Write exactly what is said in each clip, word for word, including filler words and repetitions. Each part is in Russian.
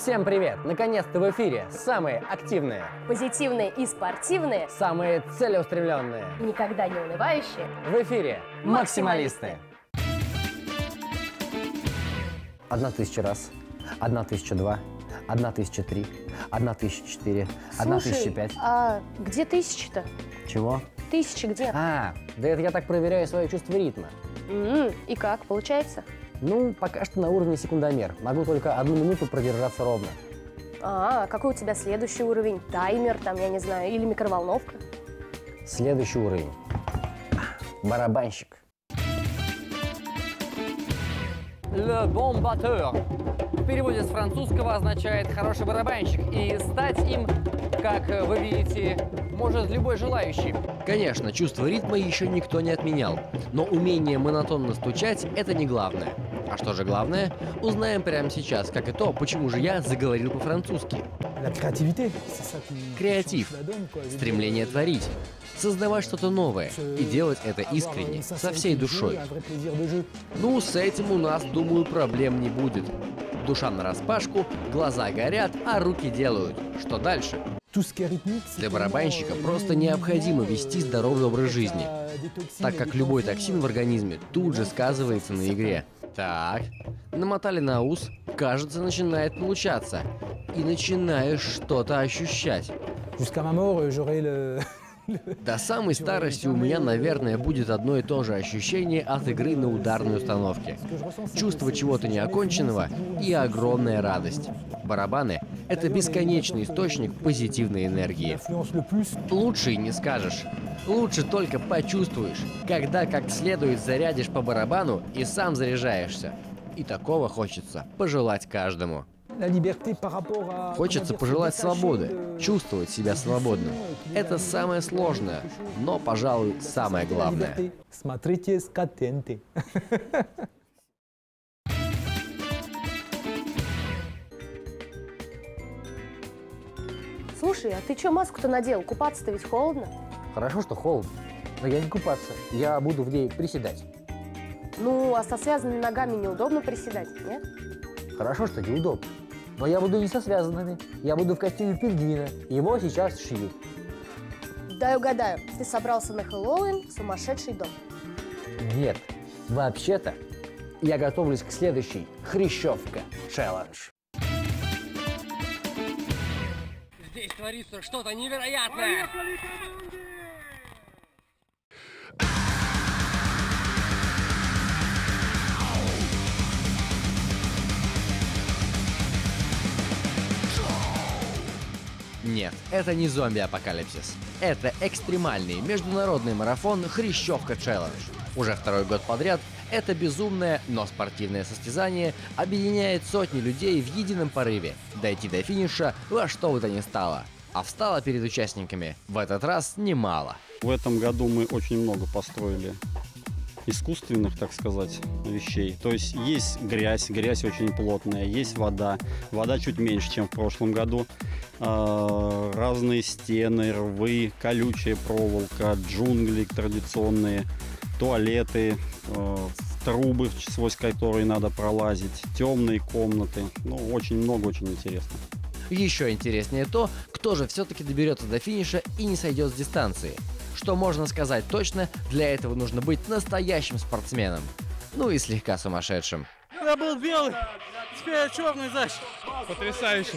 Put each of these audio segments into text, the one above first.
Всем привет! Наконец-то в эфире самые активные, позитивные и спортивные, самые целеустремленные, никогда не унывающие. В эфире максималисты. Одна тысяча раз, одна тысяча два, одна тысяча три, одна тысяча четыре, одна тысяча пять. А где тысяча-то? Чего? Тысяча где? А, да это я так проверяю свое чувство ритма. М-м, и как, получается? Ну, пока что на уровне секундомер. Могу только одну минуту продержаться ровно. А, какой у тебя следующий уровень? Таймер, там, я не знаю, или микроволновка? Следующий уровень. Барабанщик. Le bon batteur в переводе с французского означает «хороший барабанщик», и стать им, как вы видите, может любой желающий. Конечно, чувство ритма еще никто не отменял, но умение монотонно стучать – это не главное. А что же главное? Узнаем прямо сейчас, как и то, почему же я заговорил по-французски. Креатив, стремление творить, создавать что-то новое и делать это искренне, со всей душой. Ну, с этим у нас, думаю, проблем не будет. Душа нараспашку, глаза горят, а руки делают. Что дальше? Для барабанщика просто необходимо вести здоровый образ жизни, так как любой токсин в организме тут же сказывается на игре. Так, намотали на ус, кажется, начинает получаться. И начинаешь что-то ощущать. До самой старости у меня, наверное, будет одно и то же ощущение от игры на ударной установке. Чувство чего-то неоконченного и огромная радость. Барабаны — это бесконечный источник позитивной энергии. Лучше и не скажешь. Лучше только почувствуешь, когда как следует зарядишь по барабану и сам заряжаешься. И такого хочется пожелать каждому. Хочется пожелать свободы, чувствовать себя свободным. Это самое сложное, но, пожалуй, самое главное. Смотрите скатенты. Слушай, а ты что маску-то надел? Купаться-то ведь холодно. Хорошо, что холодно, но я не купаться, я буду в ней приседать. Ну, а со связанными ногами неудобно приседать, нет? Хорошо, что неудобно. Но я буду не со связанными. Я буду в костюме пингвина. Его сейчас шьют. Дай угадаю, ты собрался на Хэллоуин в сумасшедший дом? Нет. Вообще-то, я готовлюсь к следующей Хрящевка челлендж. Здесь творится что-то невероятное! Нет, это не зомби-апокалипсис. Это экстремальный международный марафон Хрящевка челлендж. Уже второй год подряд это безумное, но спортивное состязание объединяет сотни людей в едином порыве дойти до финиша во что бы то ни стало. А встало перед участниками в этот раз немало. В этом году мы очень много построили искусственных, так сказать, вещей. То есть есть грязь, грязь очень плотная, есть вода, вода чуть меньше, чем в прошлом году. Э, разные стены, рвы, колючая проволока, джунгли традиционные, туалеты, э, трубы, сквозь которые надо пролазить, темные комнаты. Ну, очень много, очень интересно. Еще интереснее то, кто же все-таки доберется до финиша и не сойдет с дистанции. Что можно сказать точно, для этого нужно быть настоящим спортсменом. Ну и слегка сумасшедшим. Я был белый, теперь я черный, значит. Потрясающе.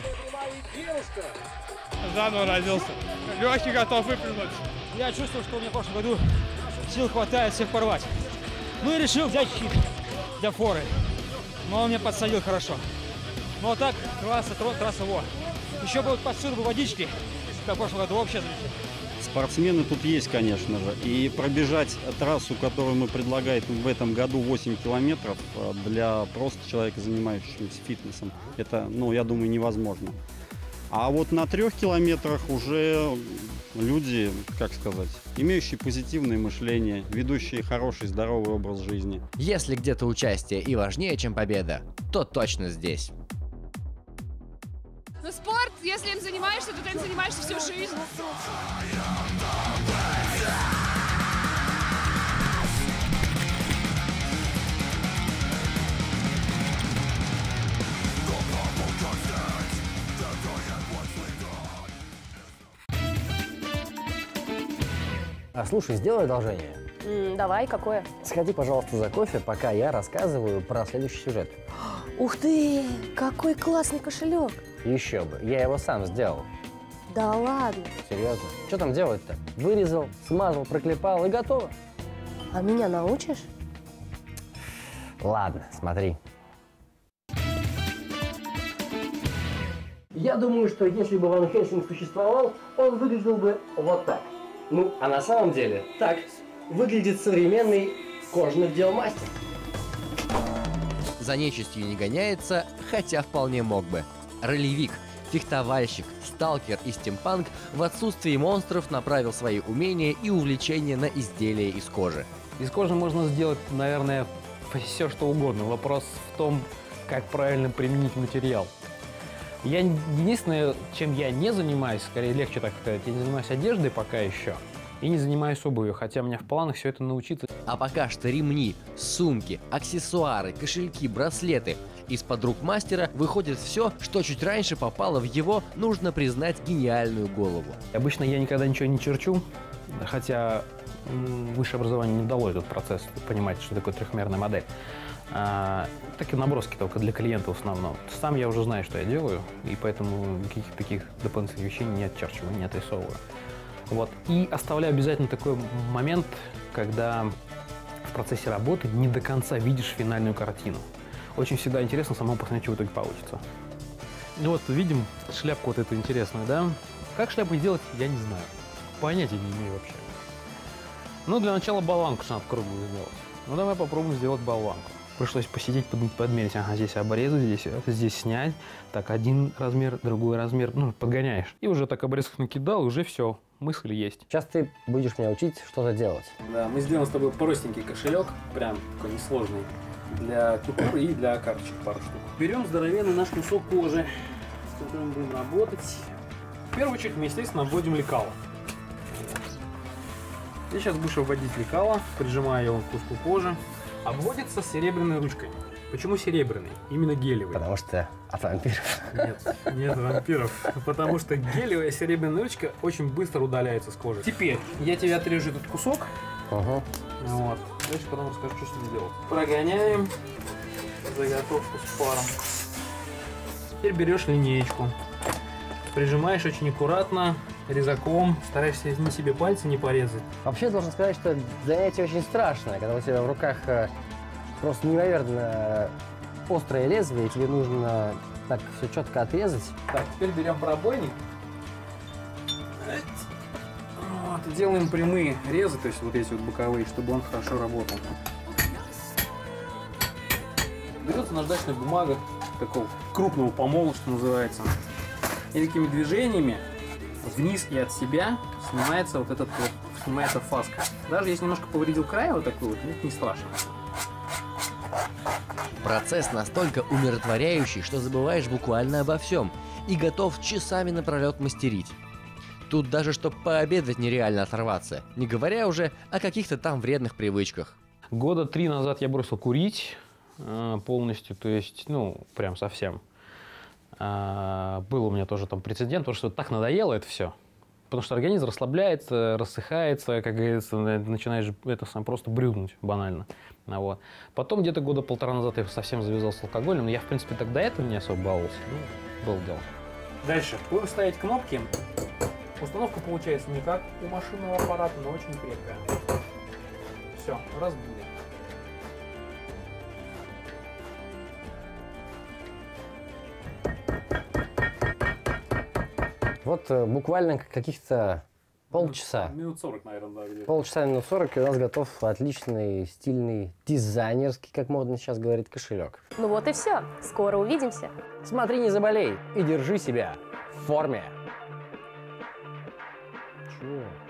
Заново родился. Легкий готов выплюнуть. Я чувствую, что у меня в прошлом году сил хватает всех порвать. Ну и решил взять хит для форы. Но он меня подсадил хорошо. Ну а так, трасса, трасса, во. Еще бы подсюда бы водички, как в прошлом году, вообще замечательно. Спортсмены тут есть, конечно же. И пробежать трассу, которую мы предлагаем в этом году, восемь километров, для просто человека, занимающегося фитнесом, это, ну, я думаю, невозможно. А вот на трех километрах уже люди, как сказать, имеющие позитивное мышление, ведущие хороший, здоровый образ жизни. Если где-то участие и важнее, чем победа, то точно здесь. Но спорт, если им занимаешься, то ты им занимаешься всю жизнь. А слушай, сделай одолжение. М, давай, какое? Сходи, пожалуйста, за кофе, пока я рассказываю про следующий сюжет. Ух ты, какой классный кошелек. Еще бы, я его сам сделал. Да ладно. Серьезно? Что там делать-то? Вырезал, смазал, проклепал и готово. А меня научишь? Ладно, смотри. Я думаю, что если бы Ван Хельсинг существовал, он выглядел бы вот так. Ну, а на самом деле так выглядит современный кожаных дел мастер. За нечистью не гоняется, хотя вполне мог бы. Ролевик, фехтовальщик, сталкер и стимпанк в отсутствии монстров направил свои умения и увлечения на изделия из кожи. Из кожи можно сделать, наверное, все что угодно. Вопрос в том, как правильно применить материал. Я единственное, чем я не занимаюсь, скорее легче так сказать, я не занимаюсь одеждой пока еще. И не занимаюсь обувью, хотя у меня в планах все это научиться. А пока что ремни, сумки, аксессуары, кошельки, браслеты. Из-под рук мастера выходит все, что чуть раньше попало в его, нужно признать, гениальную голову. Обычно я никогда ничего не черчу, хотя высшее образование не дало этот процесс понимать, что такое трехмерная модель. А, такие наброски только для клиента в основном. Сам я уже знаю, что я делаю, и поэтому никаких таких дополнительных вещей не отчерчиваю, не отрисовываю. Вот. И оставляю обязательно такой момент, когда в процессе работы не до конца видишь финальную картину. Очень всегда интересно самому посмотреть, что в итоге получится. Ну вот, видим шляпку вот эту интересную, да? Как шляпу делать, я не знаю. Понятия не имею вообще. Ну, для начала болванку надо круглую сделать. Ну, давай попробуем сделать болванку. Пришлось посидеть, подмерить. Ага, здесь обрезать, здесь, здесь снять. Так, один размер, другой размер. Ну, подгоняешь. И уже так обрезок накидал, уже все. Мысль есть. Сейчас ты будешь меня учить что-то делать. Да, мы сделаем с тобой простенький кошелек. Прям такой несложный. Для купюр и для карточек пару штук. Берем здоровенный наш кусок кожи, с которым будем работать. В первую очередь мы, естественно, обводим лекало. Ты сейчас будешь обводить лекало, прижимая его к куску кожи. Обводится серебряной ручкой. Почему серебряный? Именно гелевый. Потому что от вампиров. Нет, нет вампиров. Потому что гелевая серебряная ручка очень быстро удаляется с кожи. Теперь я тебе отрежу этот кусок. Угу. Вот. Дальше потом расскажу, что с ним делать. Прогоняем заготовку с паром. Теперь берешь линеечку. Прижимаешь очень аккуратно, резаком. Стараешься ни себе пальцы не порезать. Вообще, должен сказать, что занятие очень страшное, когда у тебя в руках просто неимоверно острое лезвие, и тебе нужно так все четко отрезать. Так, теперь берем пробойник. Вот, и делаем прямые резы, то есть вот эти вот боковые, чтобы он хорошо работал. Берется наждачная бумага, такого крупного помола, что называется. И такими движениями вниз и от себя снимается вот этот вот, снимается фаска. Даже если немножко повредил край вот такой вот, это не страшно. Процесс настолько умиротворяющий, что забываешь буквально обо всем и готов часами напролет мастерить. Тут даже чтобы пообедать нереально оторваться, не говоря уже о каких-то там вредных привычках. Года три назад я бросил курить э, полностью, то есть, ну, прям совсем. Э, был у меня тоже там прецедент, потому что так надоело это все. Потому что организм расслабляется, рассыхается, как говорится, начинаешь это сам просто брюднуть банально. Ну, вот. Потом где-то года полтора назад я совсем завязал с алкоголем, но я, в принципе, тогда этого не особо баловался. Ну, было дело. Дальше. Будем ставить кнопки. Установка получается не как у машинного аппарата, но очень крепкая. Все, разбили. Вот буквально каких-то полчаса. Минут сорок, наверное, да, где-то. Полчаса, минут сорок, и у нас готов отличный, стильный, дизайнерский, как модно сейчас говорит, кошелек. Ну вот и все. Скоро увидимся. Смотри, не заболей и держи себя в форме. Чё?